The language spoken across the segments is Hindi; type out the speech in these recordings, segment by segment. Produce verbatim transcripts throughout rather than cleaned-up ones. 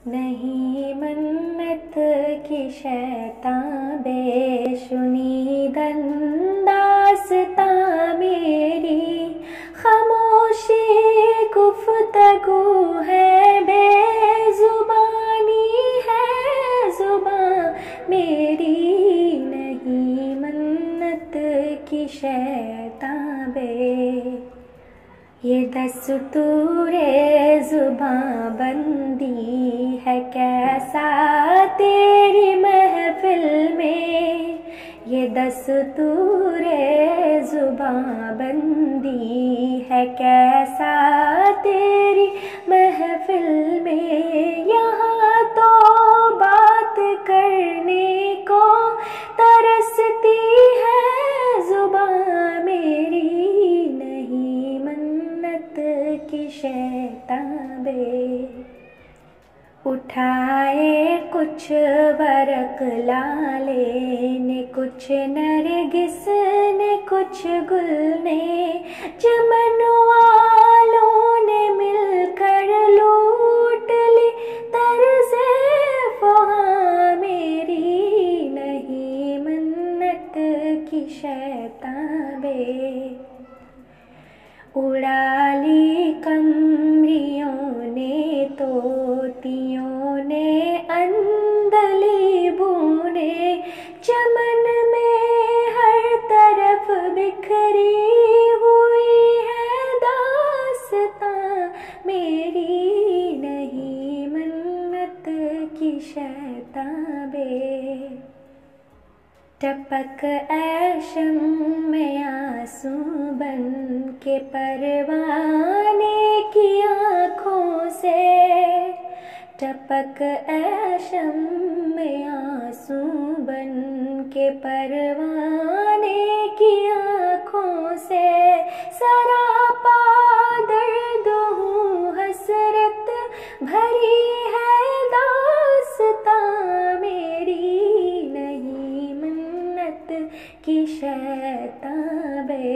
नहीं मन्नत की शैतां बेशुनीदन दास्तां मेरी, खामोशी गुफ्तगू है बेजुबानी है जुबां मेरी। नहीं मन्नत की शैतां बे, ये दस्तूरे जुबां बंदी है कैसा तेरी महफिल में। ये दस्तूरे जुबां बंदी है कैसा तेरी महफिल में। यहाँ तो बात करने को तरसती है जुबां मेरी। नहीं मन्नत की शैतां बे, उठाए कुछ बरक लाले ने, कुछ नरगिस ने, कुछ गुल ने, चमन वालों ने मिलकर लूट ली तर्ज़े फ़ुहां मेरी। नहीं मन्नत की शैतां बे, उड़ा ली कमरियों ने, तोतियों ने, अंदलीबों ने, चमन में हर तरफ बिखरी हुई है दास्तां मेरी। नहीं मन्नत की शैतां बे, टपक ऐशम में आंसू बन के परवाने की आँखों से, टपक ऐशम में आंसू बन के परवाने की आँखों से। सरापा दर्द हूँ हसरत भरी है दास्तां मेरी। नहीं मन्नत की शैतां बे,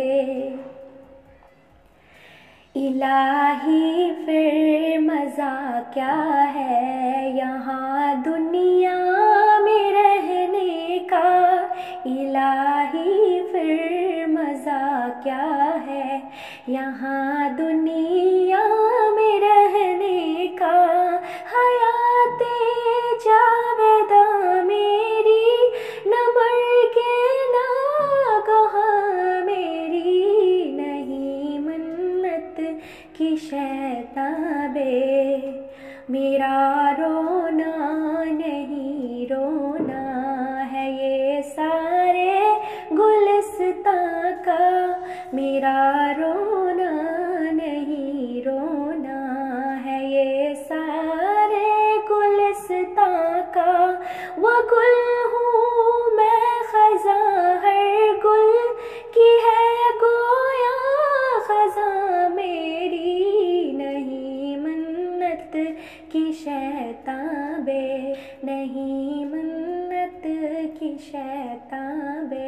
इलाही फिर मज़ा क्या है यहाँ दुनिया में रहने का। इलाही फिर मज़ा क्या है यहाँ दुनिया में रहने का। हयाते जावेदा मेरी, न मर के ना गहाँ मेरी। नहीं मन्नत की शैतां बे, मेरा रोना नहीं रोना है ये सारे गुलिस्तां का। मेरा रोना नहीं रोना है ये सारे गुलिस्तां का। वो गुल हूँ मैं ख़ज़ां हर गुल की है गोया ख़ज़ां मेरी। नहीं मन्नत की शैतां बे, नहीं मन्नत की शैतां बे,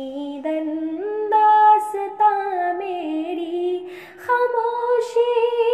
शुनीदन दास्तां मेरी। खामोशी